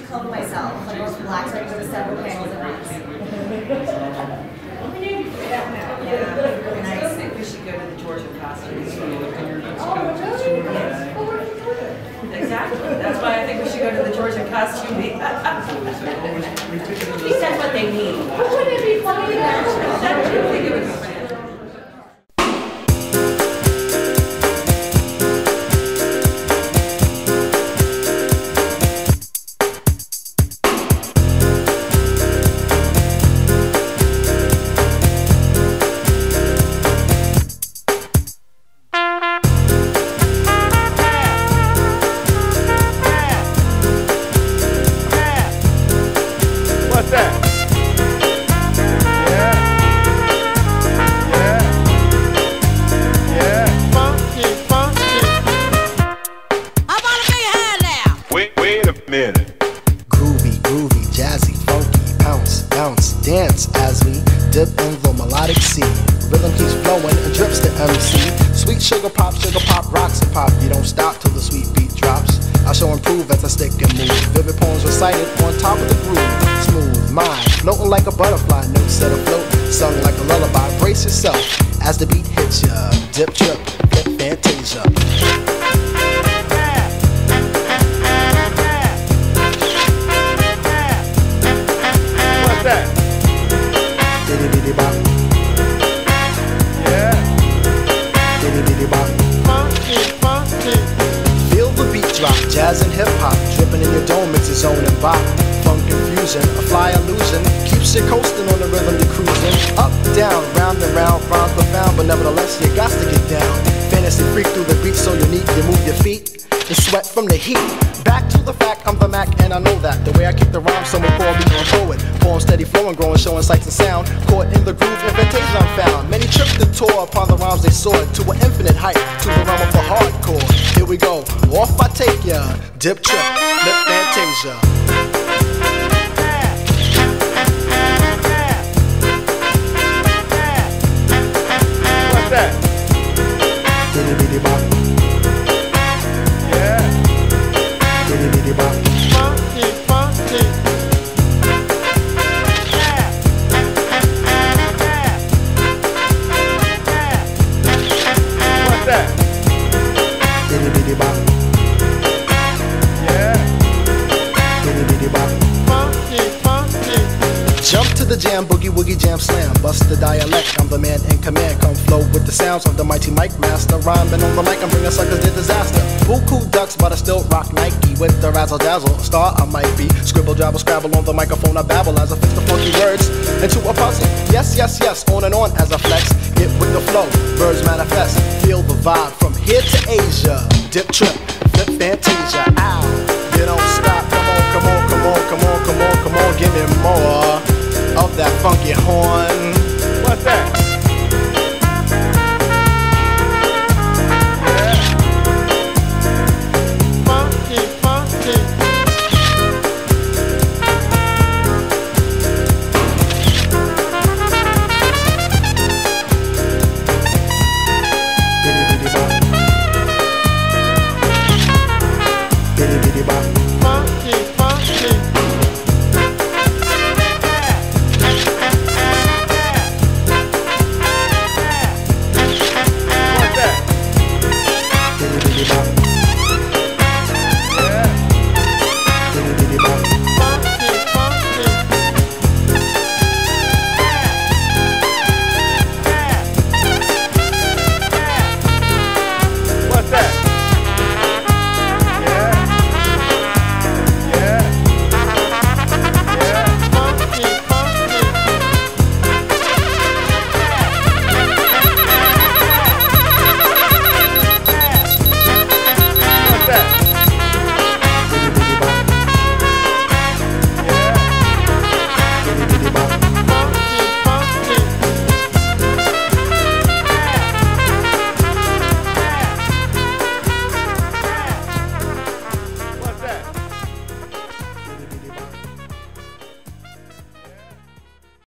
clone myself. Like, I'll relax, I go to several panels at once. Yeah, And I think we should go to the Georgia costume. Oh, really? Yes. Exactly. That's why I think we should go to the Georgia costume. He said what they need. Wouldn't it be funny to I think it would be funny. What's that? Yeah. Funky, funky. How about a big hand now? Wait a minute. Groovy, groovy, jazzy, funky, bounce, bounce, dance as we dip in the melodic sea. Rhythm keeps flowing and drips to MC. Sweet sugar pop, rocks and pop. You don't stop till the sweet beat drops. I shall improve as I stick and move. Vivid poems recited on top of the groove. Smooth mind, floating like a butterfly. Notes set afloat, sung like a lullaby. Brace yourself as the beat hits ya. Dip, trip, flip, fantasia. What's that? Diddy diddy bop, Yeah. diddy diddy bop. Funky, funky. Feel the beat drop, jazz and hip hop, dripping in your dome, it's a zone and bop. Funk confusion, a fly illusion, keeps you coasting on the rhythm you're cruising. Up, down, round and round, rhymes profound, but nevertheless you got to get down. Fantasy freak through the beat so unique, you move your feet, the sweat from the heat. Back to the fact, I'm the Mac and I know that. The way I kick the rhyme, someone call me a poet. Poem steady flowing, growing, showing sights and sound. Caught in the groove, invitation I'm found. Many tripped and tore upon the rhymes they soared to an infinite height, to the realm of the hardcore. Here we go, off I take ya. Dip, trip, flip, fantasia. What's that? Diddy diddy bop, Yeah. diddy diddy bop. Funky, funky. What's that? Diddy diddy bop, Yeah. diddy diddy bop. Funky, funky. Jump to the jam, boogie woogie jam slam. Bust the dialect, I'm the man in command. Come flow with the sounds of the mighty mic master. Rhyming on the mic, I'm bringing suckers to disaster. Buku ducks, but I still rock Nike. With the razzle dazzle, a star I might be. Scribble, jabble, scrabble on the microphone, I babble as I fix the funky words into a puzzle. Yes, yes, yes, on and on as I flex. Get with the flow, birds manifest. Feel the vibe from here to Asia. Dip, trip, flip, fantasia. Ow, you don't stop. Come on, come on, come on, come on, come on, come on. Give me more of that funky horn. What's that?